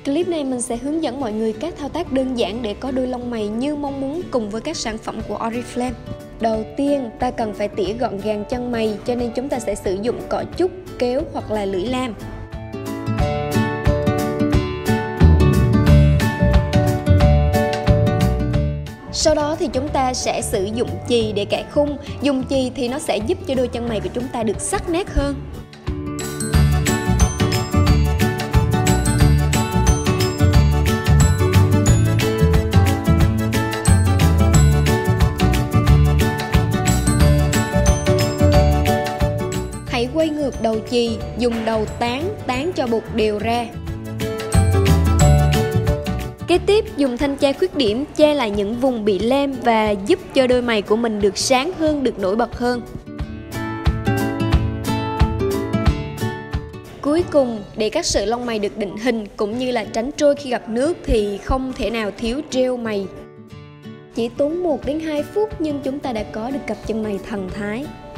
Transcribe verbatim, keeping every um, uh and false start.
Clip này mình sẽ hướng dẫn mọi người các thao tác đơn giản để có đuôi lông mày như mong muốn cùng với các sản phẩm của Oriflame. Đầu tiên, ta cần phải tỉa gọn gàng chân mày, cho nên chúng ta sẽ sử dụng cọ trúc, kéo hoặc là lưỡi lam. Sau đó thì chúng ta sẽ sử dụng chì để kẻ khung. Dùng chì thì nó sẽ giúp cho đôi chân mày của chúng ta được sắc nét hơn. Hãy quay ngược đầu chì, dùng đầu tán, tán cho bột đều ra. Kế tiếp, dùng thanh che khuyết điểm che lại những vùng bị lem và giúp cho đôi mày của mình được sáng hơn, được nổi bật hơn. Cuối cùng, để các sợi lông mày được định hình cũng như là tránh trôi khi gặp nước thì không thể nào thiếu gel mày. Chỉ tốn một đến hai phút nhưng chúng ta đã có được cặp chân mày thần thái.